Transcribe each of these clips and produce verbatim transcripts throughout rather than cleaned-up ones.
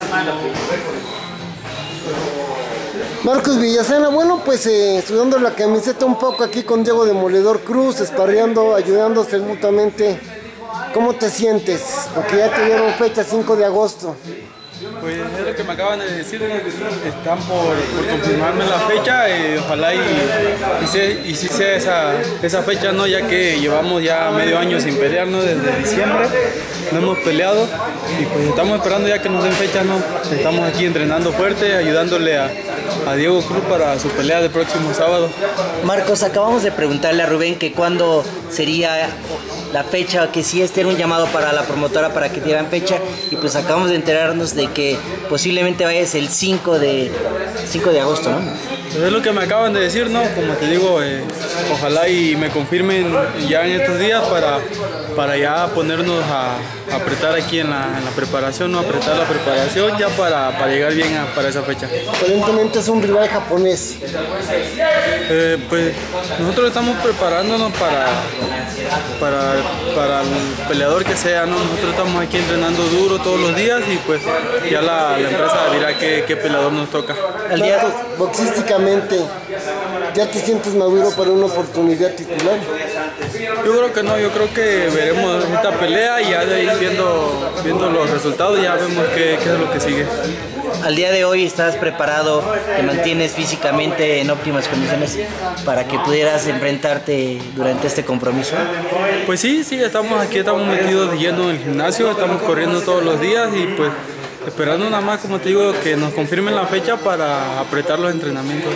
Marcos Villasana, bueno, pues eh, sudando la camiseta un poco aquí con Diego Demoledor Cruz, esparreando, ayudándose mutuamente. ¿Cómo te sientes? Porque ya te dieron fecha cinco de agosto. Pues es lo que me acaban de decir, están por, por confirmarme la fecha, eh, ojalá y, y, se, y si sea esa, esa fecha, ¿no? Ya que llevamos ya medio año sin pelear, ¿no? Desde diciembre no hemos peleado y pues estamos esperando ya que nos den fecha, ¿no? Estamos aquí entrenando fuerte, ayudándole a, a Diego Cruz para su pelea del próximo sábado. Marcos, acabamos de preguntarle a Rubén que cuándo sería la fecha, que si este era un llamado para la promotora para que dieran fecha, y pues acabamos de enterarnos de que posiblemente vayas el cinco de agosto, ¿no? Pues es lo que me acaban de decir, ¿no? Como te digo, eh, ojalá y me confirmen ya en estos días para, para ya ponernos a, a apretar aquí en la, en la preparación, ¿no? Apretar la preparación ya para, para llegar bien a, para esa fecha. Aparentemente es un rival japonés. Eh, pues nosotros estamos preparándonos para, para, para el peleador que sea, ¿no? Nosotros estamos aquí entrenando duro todos los días y pues ya la, la empresa dirá qué, qué peleador nos toca. Al día boxísticamente, ¿ya te sientes maduro para una oportunidad titular? Yo creo que no, yo creo que veremos esta pelea y ya de ahí viendo, viendo los resultados ya vemos qué, qué es lo que sigue. Al día de hoy estás preparado, te mantienes físicamente en óptimas condiciones para que pudieras enfrentarte durante este compromiso. Pues sí, sí, estamos aquí, estamos metidos de lleno en el gimnasio, estamos corriendo todos los días y pues esperando nada más, como te digo, que nos confirmen la fecha para apretar los entrenamientos.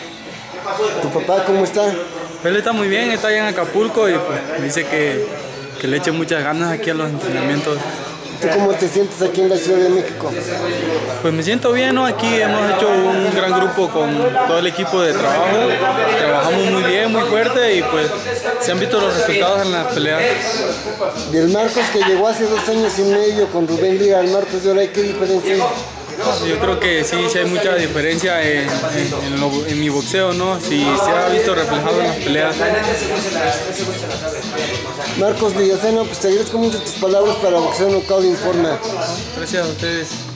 ¿Tu papá cómo está? Él está muy bien, está allá en Acapulco y pues dice que, que le eche muchas ganas aquí a los entrenamientos. ¿Tú cómo te sientes aquí en la Ciudad de México? Pues me siento bien, ¿no? Aquí hemos hecho un gran grupo con todo el equipo de trabajo. Trabajamos muy bien, muy fuerte y pues se han visto los resultados en la pelea. Del Marcos que llegó hace dos años y medio con Rubén Lira al Marcos de ahora, ¿qué diferencia hay? Yo creo que sí, sí hay mucha diferencia en, en, en, lo, en mi boxeo, ¿no? Sí, se ha visto reflejado en las peleas. Marcos Villasana, pues te agradezco mucho tus palabras para Boxeo Knockout Informa. Gracias a ustedes.